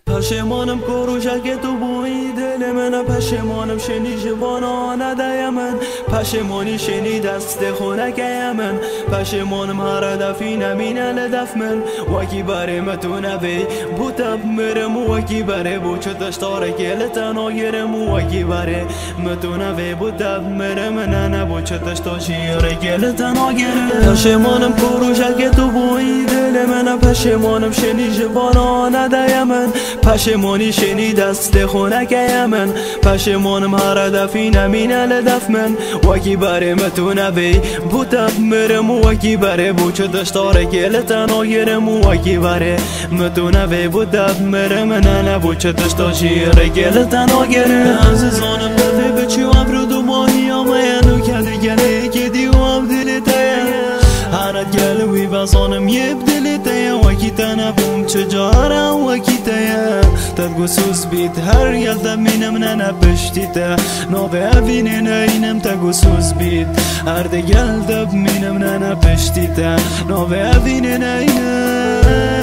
پشیمانم کروشک تو بوی دل من، پشیمانم شنی جوانان دای من، پشیمانی شنی دست خونک من، پشیمانم هر دفی نمین لدف من، وکی باره متونه بی بوتب مرم، وکی باره بوچتش تارکیل تناگرم، وکی باره متونه بی بوتب مرم، نه بوچتش تاشیرکیل تناگرم. پشیمانم کروشک تو بوی دل من، پشیمانم شنی جوانان دای من، پشیمانی شنی دست خونک من، پشیمانم هر دفی نمین لدف من، وکی باره متونه بی بوتب مرم، وکی باره بوچتش تارکیل تناگرم، وکی باره متونه بی بوتب مرم، نه بوچتش تاشیرکیل تناگرم. عزیزانم دفی بچی و ابرو دو ماهی آمینو کده گله که دیو اب دلتایه، هرد گلوی بسانم یب دلتایه، وکی تنبوم چجارم وکی تایه، تدگو سوز بیت هر یلده مینم نه پشتیته، نوه اوینه نینم تگو سوز بیت هر ده یلده مینم نه پشتیته، نوه اوینه نینم.